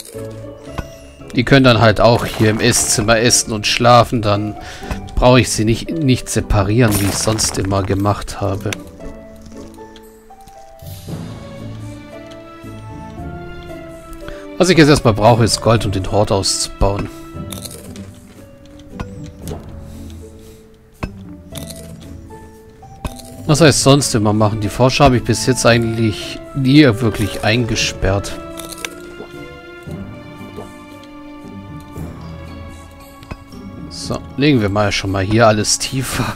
Die können dann halt auch hier im Esszimmer essen und schlafen. Dann brauche ich sie nicht separieren, wie ich sonst immer gemacht habe. Was ich jetzt erstmal brauche, ist Gold, um den Hort auszubauen. Was heißt sonst immer machen? Die Forscher habe ich bis jetzt eigentlich nie wirklich eingesperrt. So, legen wir mal schon mal hier alles tiefer.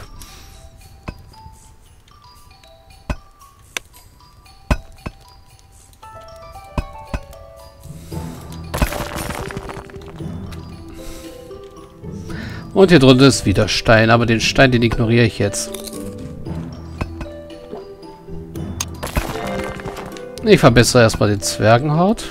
Und hier drunter ist wieder Stein, aber den Stein, den ignoriere ich jetzt. Ich verbessere erstmal den Zwergenhaut.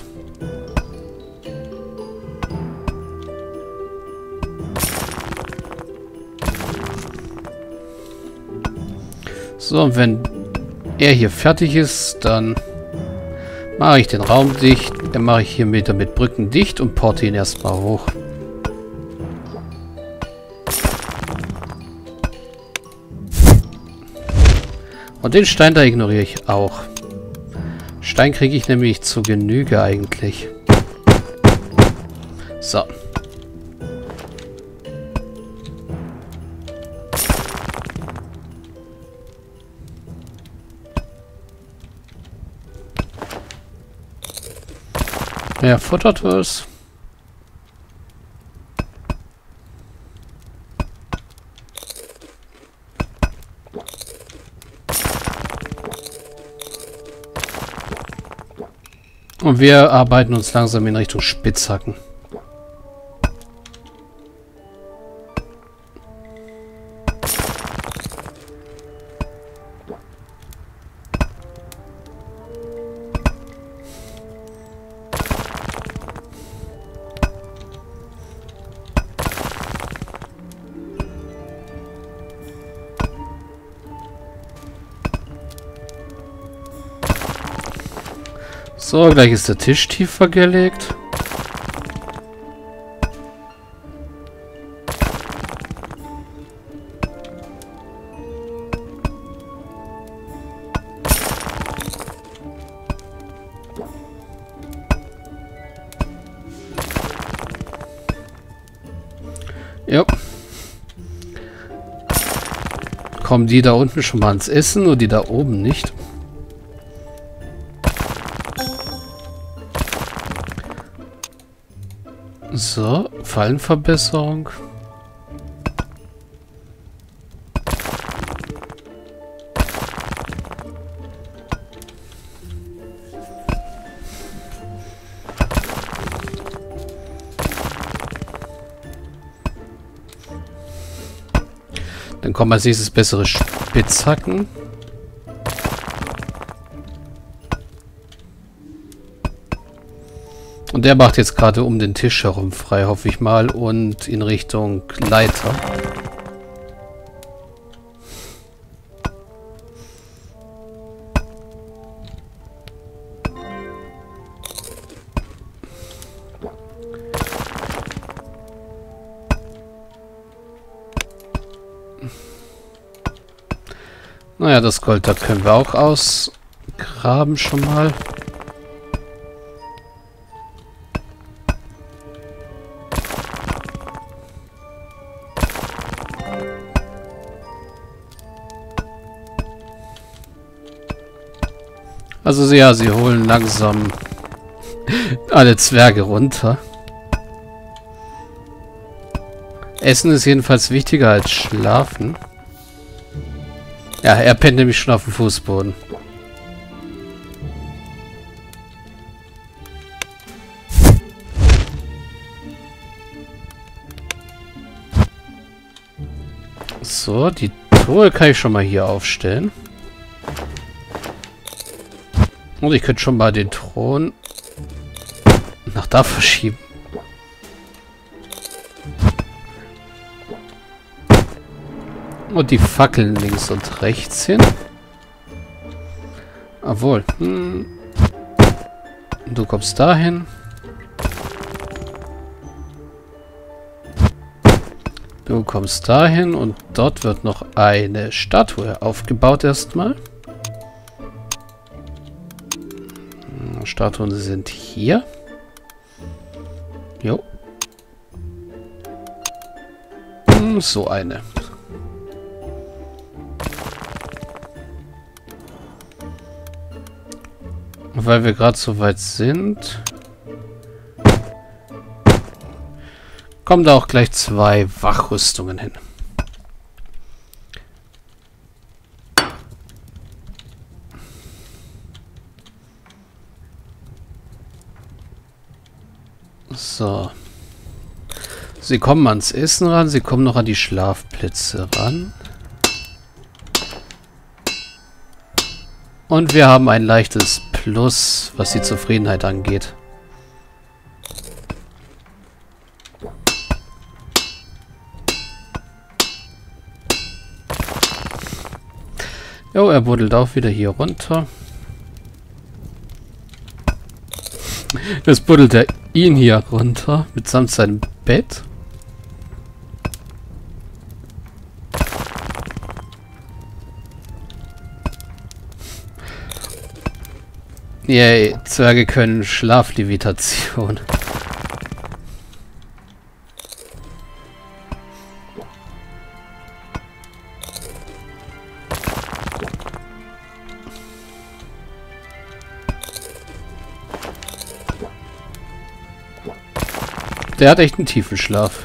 So, und wenn er hier fertig ist, dann mache ich den Raum dicht. Dann mache ich hier mit Brücken dicht und porte ihn erstmal hoch. Und den Stein da ignoriere ich auch. Stein kriege ich nämlich zu Genüge eigentlich. So. Wer futtert was? Und wir arbeiten uns langsam in Richtung Spitzhacken. So, gleich ist der Tisch tiefer gelegt. Ja. Kommen die da unten schon mal ans Essen und die da oben nicht? So, Fallenverbesserung. Dann kommen als nächstes bessere Spitzhacken. Und der macht jetzt gerade um den Tisch herum frei, hoffe ich mal, und in Richtung Leiter. Naja, das Gold, da können wir auch ausgraben schon mal. Also ja, sie holen langsam alle Zwerge runter. Essen ist jedenfalls wichtiger als Schlafen. Ja, er pennt nämlich schon auf dem Fußboden. So, die Truhe kann ich schon mal hier aufstellen. Und ich könnte schon mal den Thron nach da verschieben. Und die Fackeln links und rechts hin. Obwohl. Du kommst dahin. Du kommst dahin und dort wird noch eine Statue aufgebaut erstmal. Statuen sind hier. Jo. So eine. Weil wir gerade so weit sind, kommen da auch gleich 2 Wachrüstungen hin. So. Sie kommen ans Essen ran, sie kommen noch an die Schlafplätze ran. Und wir haben ein leichtes Plus, was die Zufriedenheit angeht. Jo, er buddelt auch wieder hier runter. Jetzt buddelt er ihn hier runter, mitsamt seinem Bett. Yay, Zwerge können Schlaflevitation. Der hat echt einen tiefen Schlaf.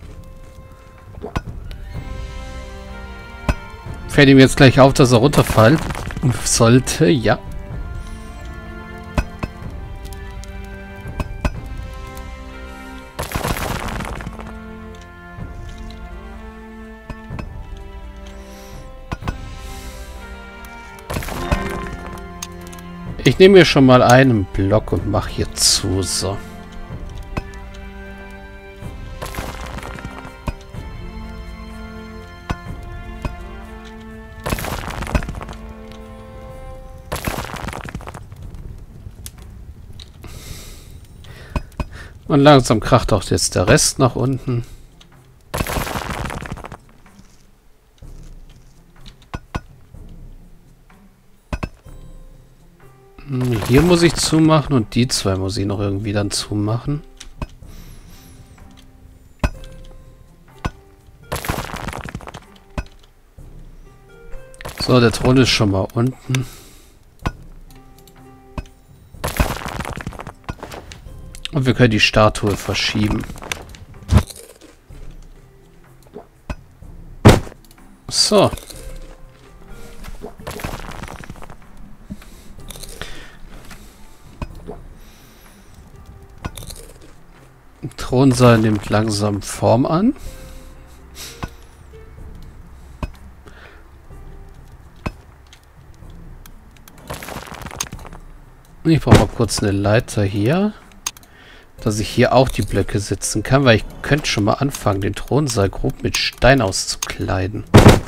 Fällt ihm jetzt gleich auf, dass er runterfallen sollte? Ja. Ich nehme mir schon mal einen Block und mache hier zu, so. Und langsam kracht auch jetzt der Rest nach unten. Hier muss ich zumachen und die 2 muss ich noch irgendwie dann zumachen. So, der Thron ist schon mal unten. Und wir können die Statue verschieben. So. Thronsaal nimmt langsam Form an. Ich brauche mal kurz eine Leiter hier, dass ich hier auch die Blöcke setzen kann, weil ich könnte schon mal anfangen, den Thronsaal grob mit Stein auszukleiden.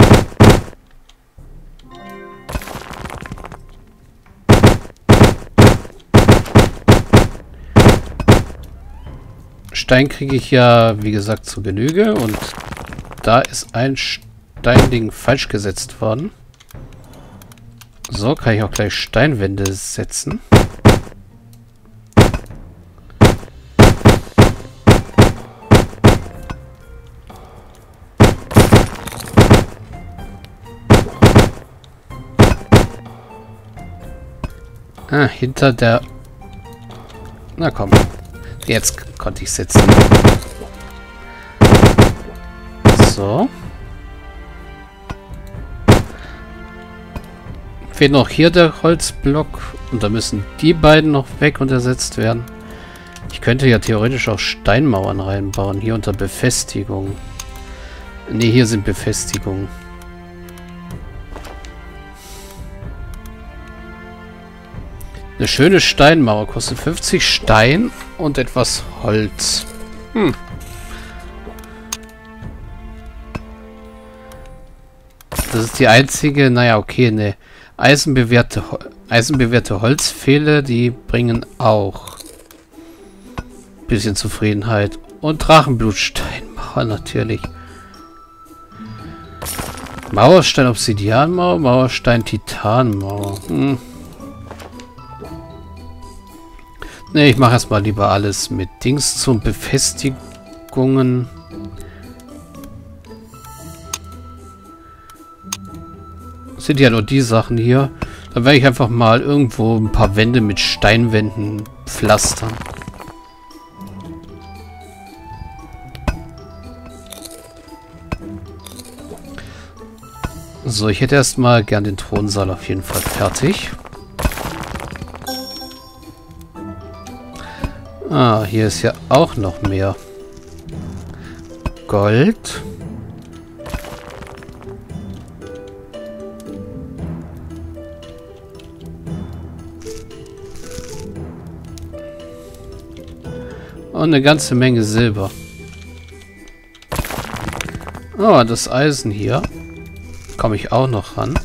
Stein kriege ich ja, wie gesagt, zu Genüge und da ist ein Steinding falsch gesetzt worden. So, kann ich auch gleich Steinwände setzen. Ah, hinter der... Na komm. Jetzt konnte ich sitzen. So. Fehlt noch hier der Holzblock. Und da müssen die beiden noch weg und ersetzt werden. Ich könnte ja theoretisch auch Steinmauern reinbauen. Hier unter Befestigung. Ne, hier sind Befestigungen. Eine schöne Steinmauer kostet 50 Stein und etwas Holz. Das ist die einzige, naja, okay, eine eisenbewehrte Holzpfähle, die bringen auch ein bisschen Zufriedenheit. Und Drachenblutsteinmauer natürlich. Mauerstein, Obsidianmauer, Mauerstein, Titanmauer. Ne, ich mache erstmal lieber alles mit Dings zum Befestigungen. Das sind ja nur die Sachen hier. Da werde ich einfach mal irgendwo ein paar Wände mit Steinwänden pflastern. So, ich hätte erstmal gern den Thronsaal auf jeden Fall fertig. Ah, hier ist ja auch noch mehr Gold. Und eine ganze Menge Silber. Oh, das Eisen hier. Komme ich auch noch ran.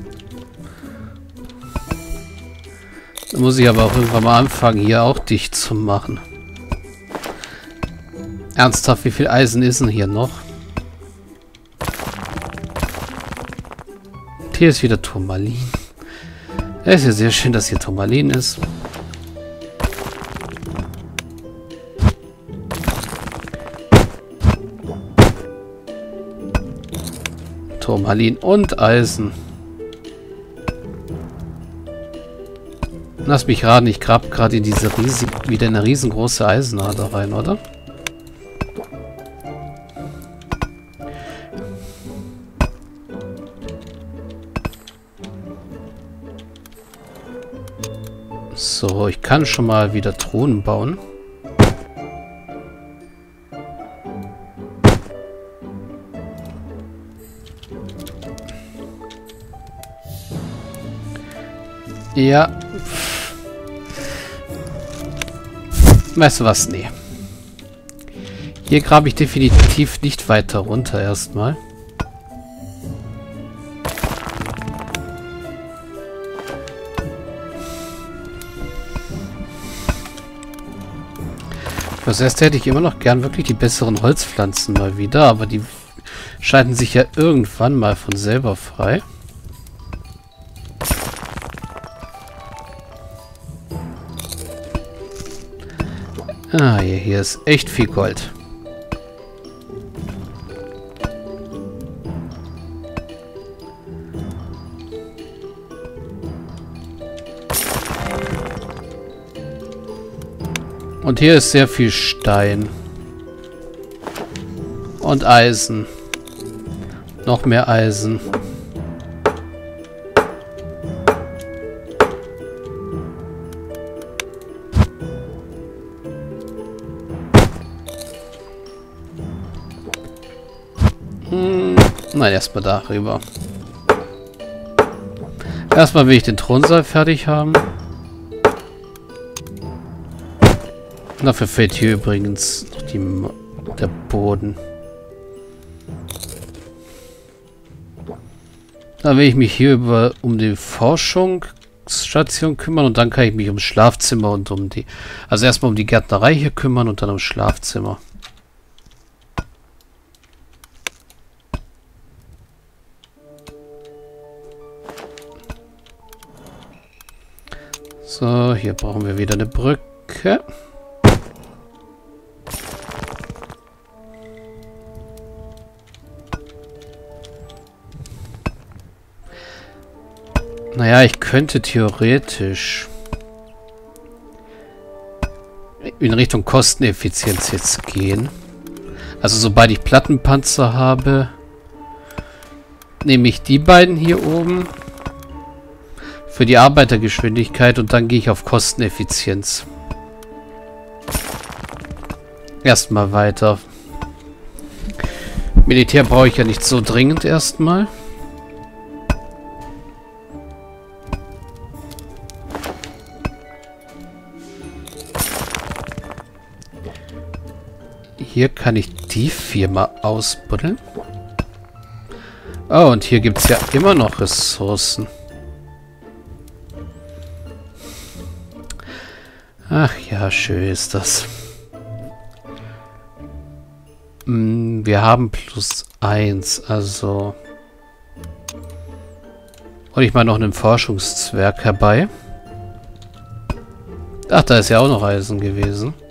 Da muss ich aber auch irgendwann mal anfangen, hier auch dicht zu machen. Ernsthaft, wie viel Eisen ist denn hier noch? Und hier ist wieder Turmalin. Es ist ja sehr schön, dass hier Turmalin ist. Turmalin und Eisen. Lass mich raten, ich grab gerade in diese wieder eine riesengroße Eisenader rein, oder? So, ich kann schon mal wieder Thronen bauen. Ja. Weißt du was? Nee. Hier grabe ich definitiv nicht weiter runter erstmal. Fürs Erste hätte ich immer noch gern wirklich die besseren Holzpflanzen mal wieder, aber die schalten sich ja irgendwann mal von selber frei. Ah, hier ist echt viel Gold. Und hier ist sehr viel Stein. Und Eisen. Noch mehr Eisen. Nein, erstmal darüber. Erstmal will ich den Thronsaal fertig haben. Dafür fehlt hier übrigens noch der Boden. Da will ich mich hier um die Forschungsstation kümmern und dann kann ich mich ums Schlafzimmer und also erstmal um die Gärtnerei hier kümmern und dann ums Schlafzimmer. So, hier brauchen wir wieder eine Brücke. Naja, ich könnte theoretisch in Richtung Kosteneffizienz jetzt gehen. Also sobald ich Plattenpanzer habe, nehme ich die beiden hier oben für die Arbeitergeschwindigkeit und dann gehe ich auf Kosteneffizienz. Erstmal weiter. Militär brauche ich ja nicht so dringend erstmal. Hier kann ich die Firma ausbuddeln. Oh, und hier gibt es ja immer noch Ressourcen. Ach ja, schön ist das. Wir haben +1, also hole ich mal noch einen Forschungszwerg herbei. Ach, da ist ja auch noch Eisen gewesen.